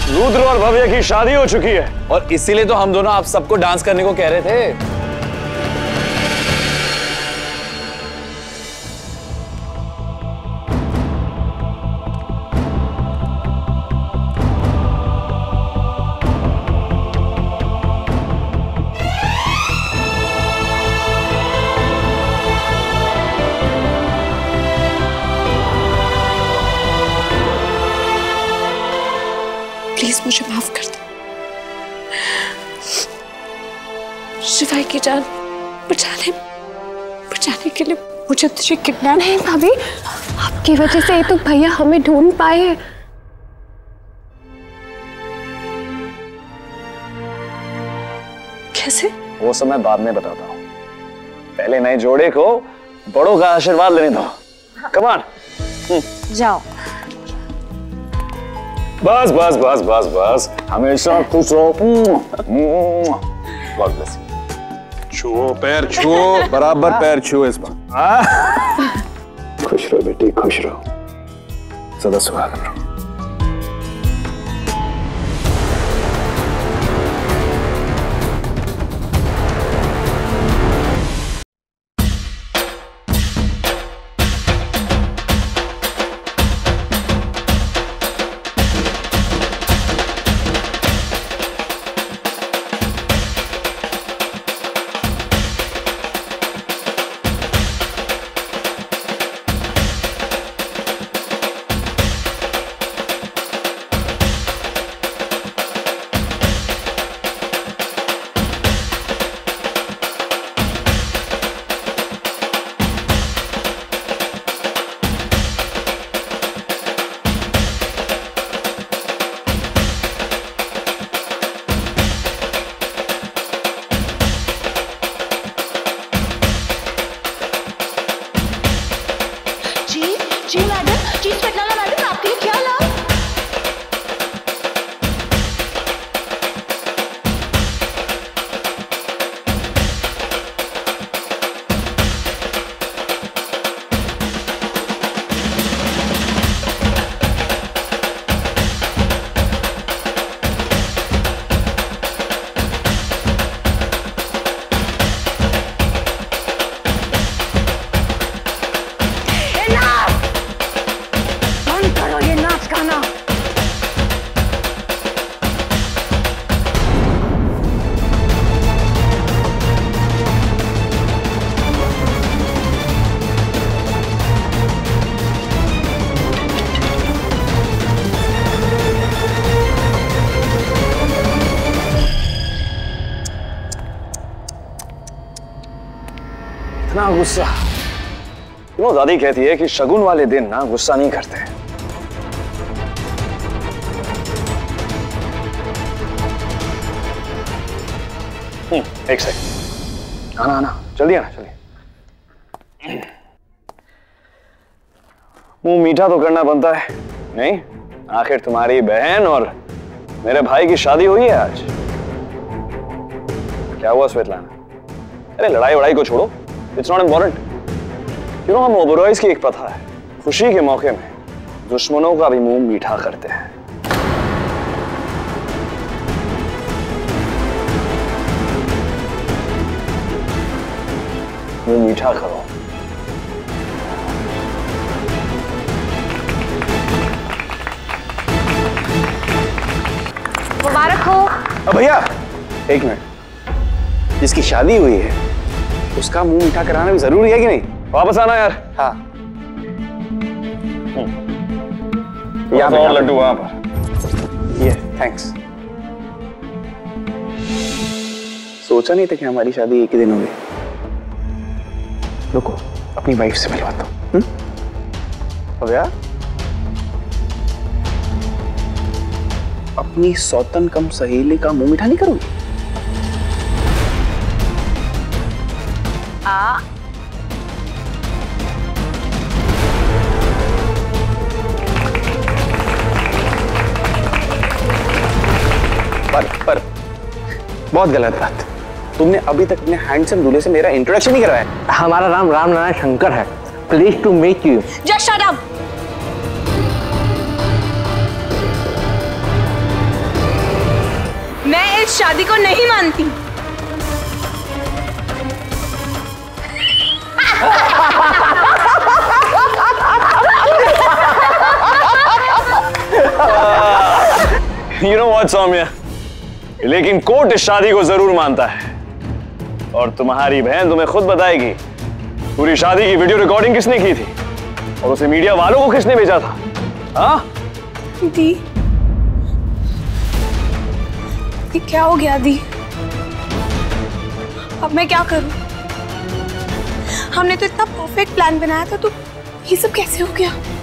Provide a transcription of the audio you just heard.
रुद्र और भव्य की शादी हो चुकी है और इसीलिए तो हम दोनों आप सबको डांस करने को कह रहे थे। प्लीज मुझे माफ कर दो। शिवाय की जान बचाने के लिए मुझे तुझे किडनैप। नहीं भाभी, आपकी वजह से तो भैया हमें ढूंढ पाए हैं। कैसे? वो सब मैं बाद में बताता हूँ, पहले नए जोड़े को बड़ों का आशीर्वाद लेने दो। कम ऑन, जाओ। बस बस बस बस बस, हमेशा खुश रहो। God bless you. छुओ, पैर छुओ, बराबर पैर छुओ इस बार। खुश रहो बेटी, खुश रहो, सदा सुहागन रहो। इतना गुस्सा क्यों? दादी कहती है कि शगुन वाले दिन ना गुस्सा नहीं करते। एक सेकंड, आना आना, जल्दी आना, जल्दी। मुंह मीठा तो करना बनता है, नहीं? आखिर तुम्हारी बहन और मेरे भाई की शादी हुई है आज। क्या हुआ स्वेतलाना? अरे लड़ाई वड़ाई को छोड़ो, इट्स नॉट इम्पोर्टेंट। क्यों, हम ओबरॉयज की एक प्रथा है, खुशी के मौके में दुश्मनों का भी मुंह मीठा करते हैं। मुंह मीठा करो। मुबारक हो। भैया एक मिनट, जिसकी शादी हुई है उसका मुंह मीठा कराना भी जरूरी है कि नहीं? वापस आना यार। हाँ, यहाँ पे लड्डू वहां पर। ये थैंक्स। सोचा नहीं था कि हमारी शादी एक ही दिन होगी। रुको, अपनी वाइफ से मिलवाता हूँ। भैया, अपनी सौतन कम सहेली का मुंह मीठा नहीं करोगी? पर बहुत गलत बात। तुमने अभी तक अपने हैंडसम दूल्हे से मेरा इंट्रोडक्शन नहीं करवाया। हमारा नाम राम नारायण शंकर है। Please to meet you. Just shut up. इस शादी को नहीं मानती। You know what, Saumya? लेकिन कोर्ट इस शादी को जरूर मानता है और तुम्हारी बहन तुम्हें खुद बताएगी पूरी शादी की वीडियो रिकॉर्डिंग किसने की थी और उसे मीडिया वालों को किसने भेजा था। हाँ दी, क्या हो गया दी? अब मैं क्या करूं? हमने तो इतना परफेक्ट प्लान बनाया था, तो ये सब कैसे हो गया?